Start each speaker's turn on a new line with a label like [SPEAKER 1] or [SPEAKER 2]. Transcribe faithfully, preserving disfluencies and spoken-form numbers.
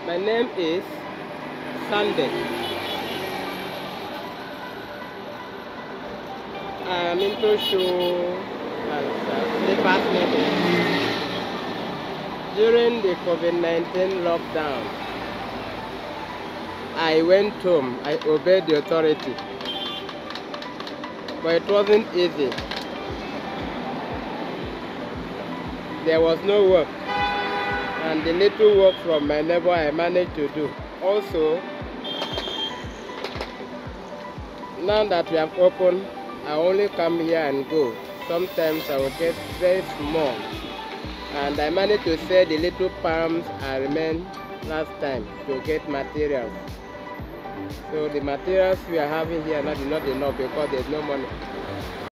[SPEAKER 1] My name is Sunday. I am into shoe and slippers making. During the COVID nineteen lockdown, I went home. I obeyed the authority, but it wasn't easy. There was no work, and the little work from my neighbor I managed to do. Also, now that we have opened, I only come here and go. Sometimes I will get very small, and I managed to sell the little palms I remained last time to get materials. So the materials we are having here are not enough because there's no money.